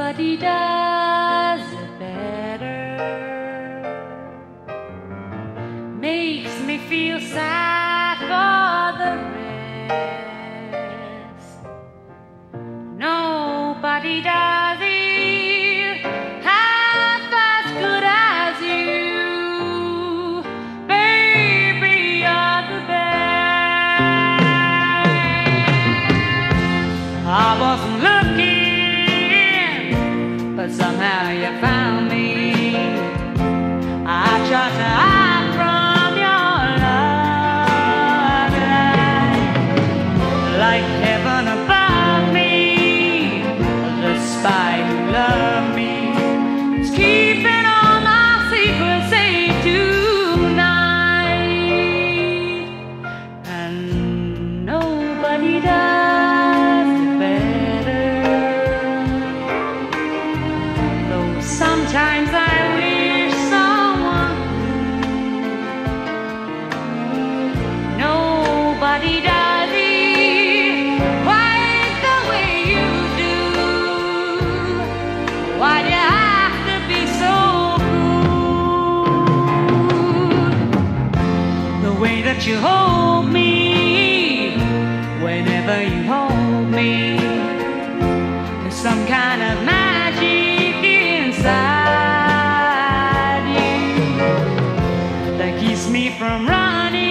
Nobody does it better. Makes me feel sad for the rest. Nobody does it half as good as you. Baby, you're the best. I wasn't looking, but somehow you found me. I tried to hide from your love, like heaven above me. The spy who loved me is keeping all my secrets safe tonight, and nobody does it better. Though sometimes I wish someone knew. Nobody does it quite the way you do. Why do you have to be so cruel? The way that you hold me, whenever you hold me, there's some kind of magic inside you that keeps me from running.